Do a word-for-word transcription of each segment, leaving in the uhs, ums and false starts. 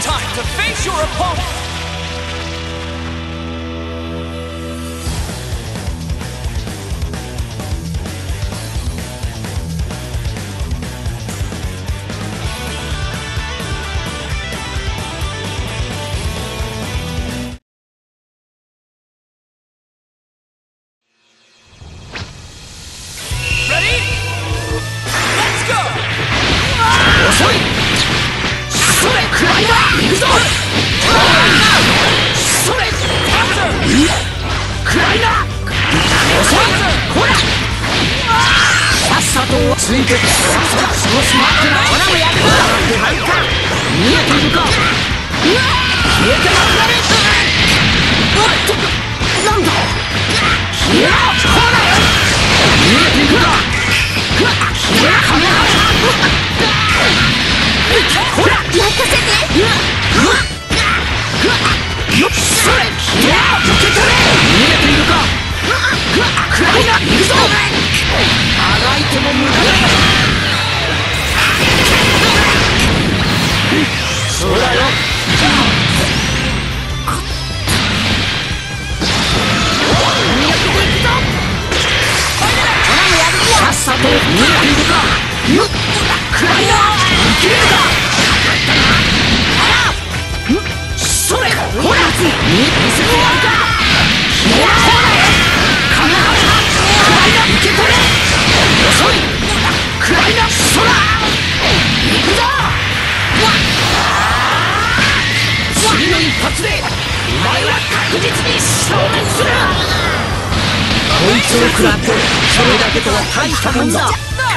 time to face your opponent!ついてくる。少し待ってな。ほらもやるか。なんか見えているか。消えてなくなれ。おっと、なんだ。消えろ。ほら見えているか。消えろ。ほら任せて。よっそれ。消えろ。受け取れ。見えているか。暗いな。行くぞ。あがいても無駄だ。そうだよ。さっさと逃げているか。暗いな。生きれるか。それ。ほら見せてやるか。ほらほらかな。暗いな。受け取れ。遅い。暗いな。そら行くぞ。次の一発でお前は確実に消滅する。こいつを食らってそれだけとは大したもんだ。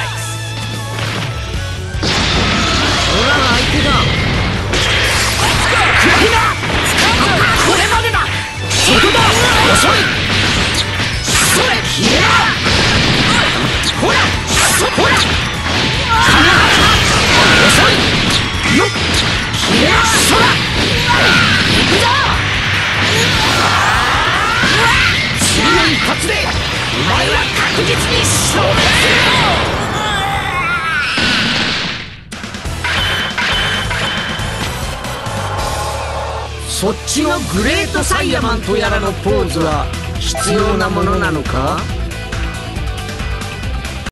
ほら相手だ。暗いな。これまでだ。そこだ。遅い。それ消えろ。ほらそほら遅いよっ消えろ。そら行くぞ。次の一発でお前は確実に消滅する。そっちのグレートサイヤマンとやらのポーズは必要なものなのか。